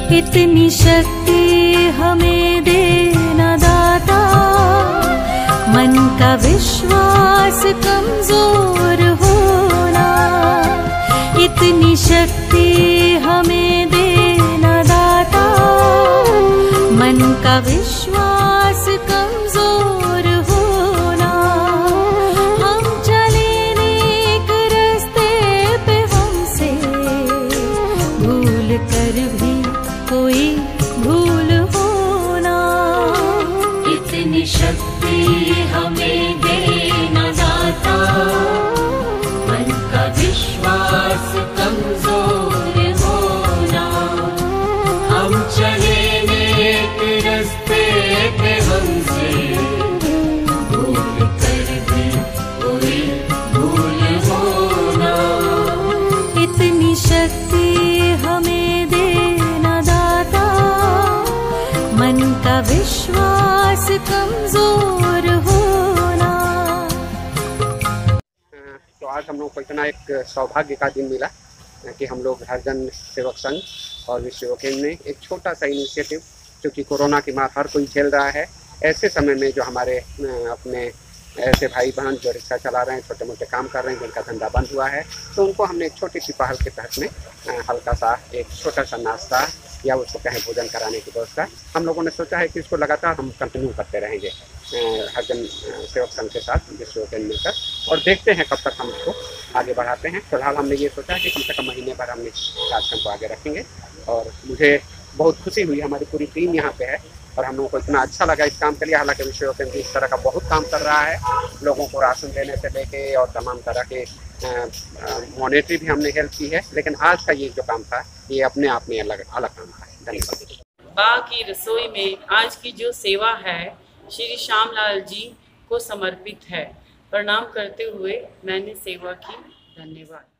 इतनी शक्ति हमें देना दाता, मन का विश्वास कमजोर होना। इतनी शक्ति हमें देना दाता, मन का विश्वास कमजोर होना। हम चले नेक रास्ते पे, हमसे भूल कर भी कोई भूल होना। इतनी शक्ति हमें देना दाता, मन का विश्वास कमजोर होना। हम चले नेक रास्ते पे, हमसे भूल कर भी कोई भूल होना। इतनी शक्ति हमें देना दाता, मन का विश्वास कमजोर होना। तो आज हम लोग को इतना एक सौभाग्य का दिन मिला कि हम लोग हरिजन सेवक संघ और विश्व सेवा केंद्र ने एक छोटा सा इनिशिएटिव, क्योंकि कोरोना की मार हर कोई झेल रहा है, ऐसे समय में जो हमारे अपने ऐसे भाई बहन जो रिक्शा चला रहे हैं, छोटे मोटे काम कर रहे हैं, जिनका धंधा बंद हुआ है, तो उनको हमने एक छोटी सी पहल के तहत में हल्का सा एक छोटा सा नाश्ता या उसको कहें भोजन कराने की व्यवस्था हम लोगों ने सोचा है कि इसको लगातार हम कंटिन्यू करते रहेंगे हरिजन सेवक संघ के साथ विश्व सेवा केंद्र मिलकर, और देखते हैं कब तक हम इसको आगे बढ़ाते हैं। फिलहाल हमने ये सोचा है कि कम से कम महीने भर हम इस कार्यक्रम को आगे रखेंगे, और मुझे बहुत खुशी हुई, हमारी पूरी टीम यहाँ पे है और हम लोगों को इतना अच्छा लगा इस काम के लिए। हालांकि विश्व सेवा केंद्र इस तरह का बहुत काम कर रहा है, लोगों को राशन देने से लेके और तमाम तरह के मॉनेटरी भी हमने हेल्प की है, लेकिन आज का ये जो काम था ये अपने आप में अलग काम था। धन्यवाद। बा की रसोई में आज की जो सेवा है श्री श्यामलाल जी को समर्पित है। प्रणाम करते हुए मैंने सेवा की। धन्यवाद।